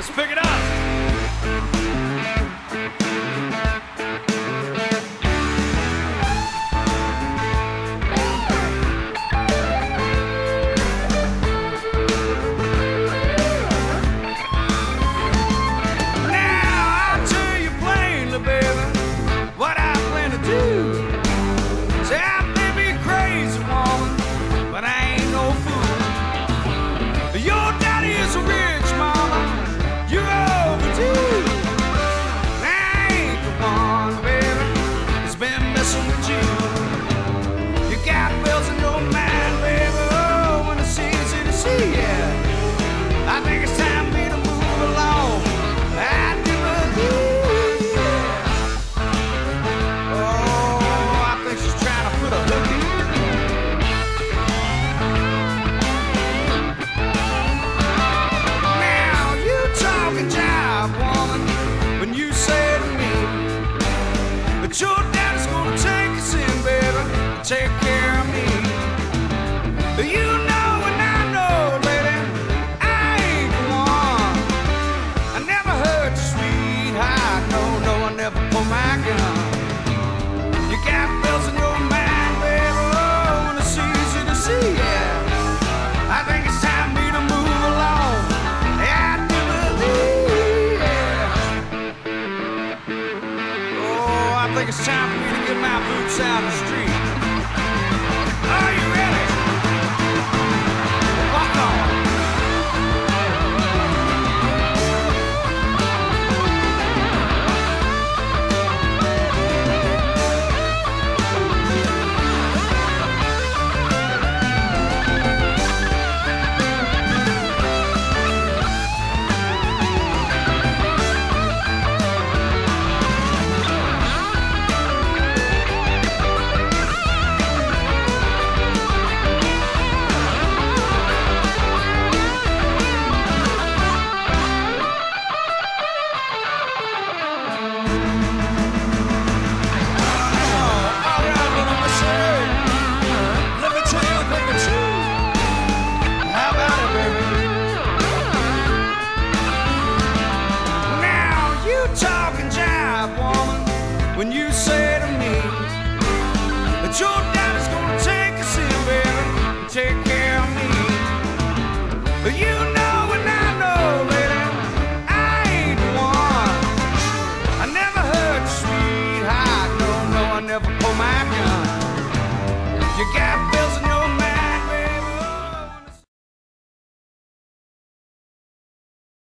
Let's pick it up. Take care of me. You know and I know, lady, I ain't the one. I never hurt you, sweetheart. No, I never pull my gun. You got bills in your mind, baby, oh, and it's easy to see, yeah. I think it's time for me to move along. I do believe, yeah. Oh, I think it's time for me to get my boots out of the street.